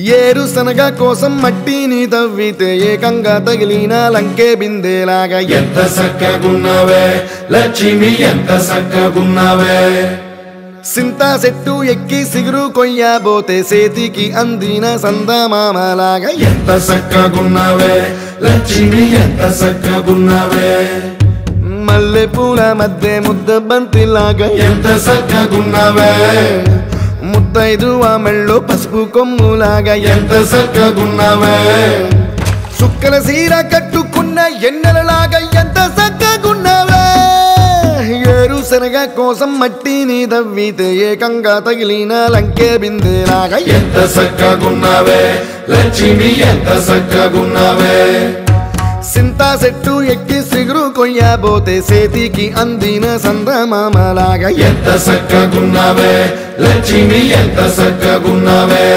ఏరుశనగ కోసం మట్టిని తవ్వితే ఏకంగా తగిలిన లంకే బిందెలాగా ఎంత సక్కగున్నావే లక్ష్మి ఎంత సక్కగున్నావే సింతా చెట్టు ఎక్కి సిగురు కొయ్యబోతే చేతికి అందిన సందమామలాగా ఎంత సక్కగున్నావే లక్ష్మి ఎంత సక్కగున్నావే మల్లె పూల మధ్య ముద్ద బంతిలాగా ఎంత సక్కగున్నావే ముద్దైదు మెళ్ళో పసుపు కొమ్ములాగా ఎంత సక్కగున్నావే సుక్కల సీర కట్టుకున్న ఎన్నెలలాగా ఎంత సక్కగున్నావే ఏరుశనగ కోసం మట్టిని తవ్వితే ఏకంగా తగిలిన లంకే బిందెలాగా ఎంత సక్కగున్నావే లక్ష్మి ఎంత సక్కగున్నావే సింతా చెట్టు ఎక్కి సిగురు కొయ్యబోతే చేతికి అందిన సందమామలాగా ఎంత సక్కగున్నావే లక్ష్మి ఎంత సక్కగున్నావే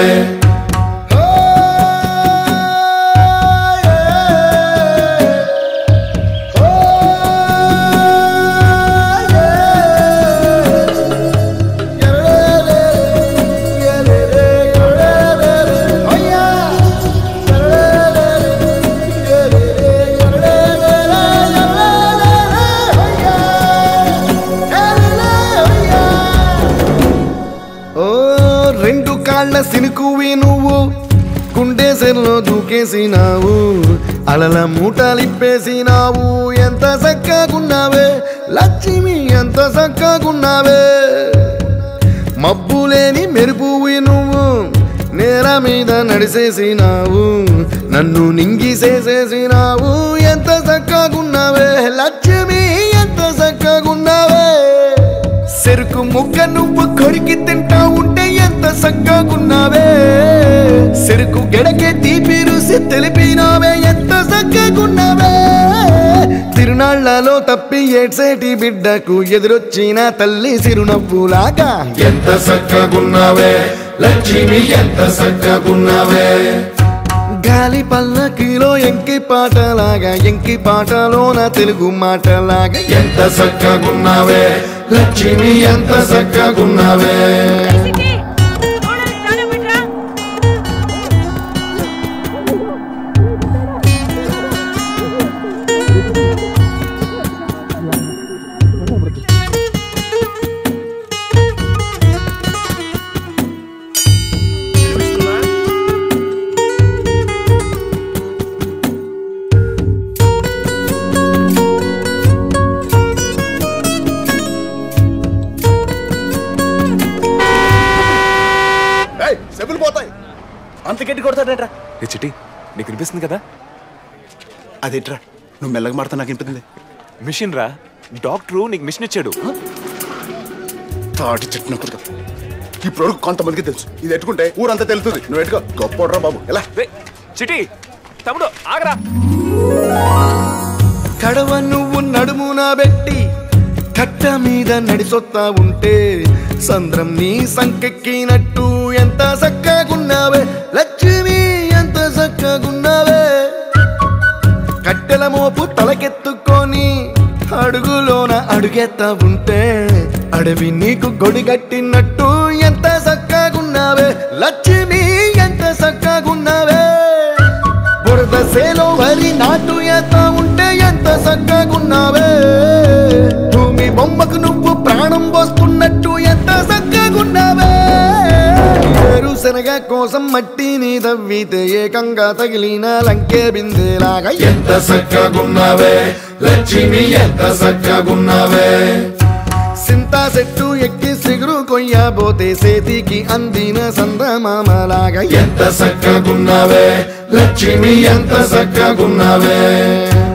రెండు కాళ్ళ సినుకువి నువ్వు కుండేసెల్లో దూకేసినావు అలల మూటలిప్పేసినావు ఎంత చక్కగున్నావే లక్ష్మి ఎంత చక్కగున్నావే మబ్బులేని మెరుపువి నువ్వు నేల మీద నడిసేసినావు నన్ను నింగిసేసేసినావు ఎంత చక్కగున్నావే లక్ష్మి ఎంత చక్కగున్నావే చెరుకు ముక్క నువ్వు కొరికి తింటా ఉంటే ఎంత చక్కగున్నావే చెరుకు గెడకే తీపి రుసి తెలిపినావే ఎంత చక్కగున్నావే తిరునాళ్లలో తప్పి ఏడ్సేటి బిడ్డకు ఎదురొచ్చిన తల్లి చిరునవ్వులాగా ఎంత సక్కగున్నావే లక్ష్మి ఎంత సక్కగున్నావే గాలి పల్లకిలో ఎంకి పాటలాగా ఎంకి పాటలోన తెలుగు మాటలాగా ఎంత సక్కగున్నావే లక్ష్మి ఎంత సక్కగున్నావే చెప్పులు పోతాయి అంత గట్టి కొడతాడేట్రా ఏ చిట్టి నీకు వినిపిస్తుంది కదా అదేట్రా నువ్వు మెల్లగా మాడతా నాకు వినిపిస్తుంది మిషన్ రా డాక్టరు నీకు మిషన్ ఇచ్చాడు తాటి చెట్టు నొక్కుడు ఇప్పుడు కొంతమందికి తెలుసు ఇది ఎట్టుకుంటే ఊరంతా తెలుస్తుంది నువ్వు ఎట్టుకో గొప్ప బాబు ఎలా చిట్టి తమ్ముడు ఆగరా కడవ నువ్వు నడుమున పెట్టి కట్ట మీద నడిసొత్తా ఉంటే సంద్రం నీ సంకెక్కినట్టు ఎంత చక్కగున్నావే లక్ష్మి ఎంత చక్కగున్నావే కట్టెల మోపు తలకెత్తుకొని అడుగులోన అడుగెత్తా ఉంటే అడవి నీకు గొడి కట్టినట్టు ఎంత చక్కగున్నావే లక్ష్మి ఎంత చక్కగున్నావే బురద సేలో వరి నాటు ఎత్తా ఉంటే ఎంత చక్కగున్నావే భూమి బొమ్మకు నువ్వు ప్రాణం పోస్తున్నట్టు ఎంత చక్కగున్నావే ఏరుశనగ కోసం మట్టిని తవ్వితే ఏకంగా తగిలిన లంకే బిందెలాగా ఎంత సక్కగున్నావే లక్ష్మి ఎంత సక్కగున్నావే సింతా చెట్టు ఎక్కి సిగురు కొయ్యబోతే చేతికి అందిన సందమామలాగా ఎంత సక్కగున్నావే లక్ష్మి ఎంత సక్కగున్నావే